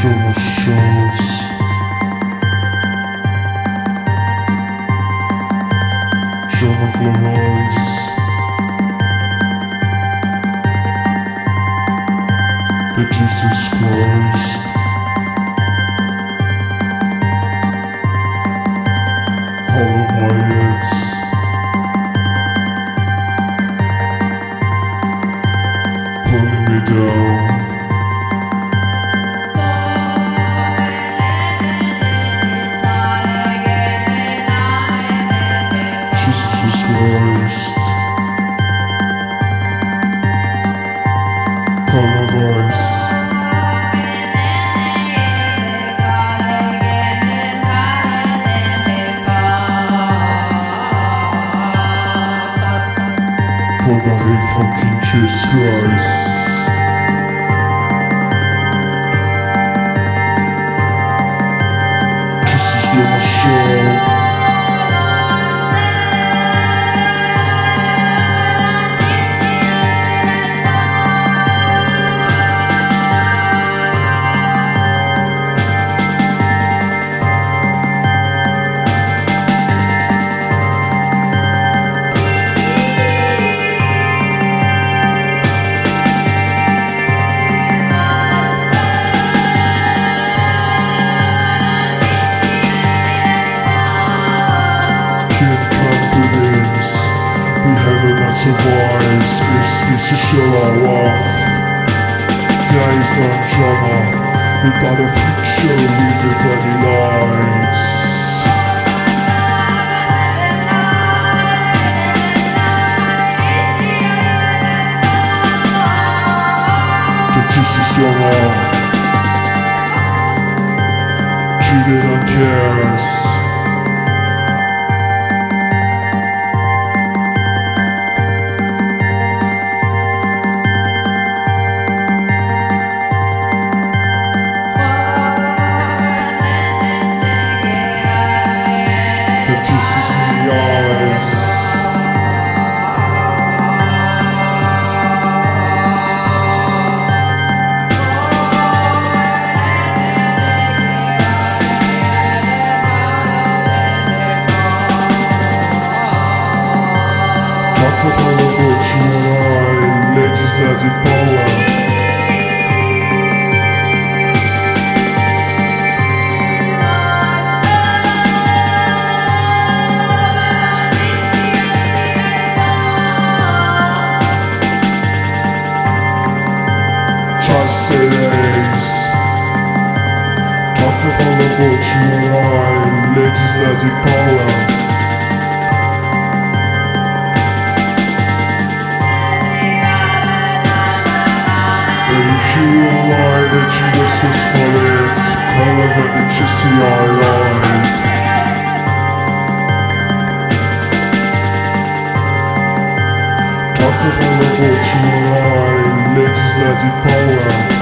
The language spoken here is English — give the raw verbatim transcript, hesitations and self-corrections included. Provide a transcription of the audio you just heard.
journal shows journal glorious that Jesus Christ all of my heads pulling me down. Jesus Christ, color voice. For the hate fucking Jesus Christ. This is your show. Survives, this to show our off. There is no drama without a future with any lights. That this is your own. Treated uncares. Legislative power. Justice. Talk with all the votes you are. Legislative power. If you are that Jesus was for it, however did you see our life? Talk with all the votes you are, legislative power.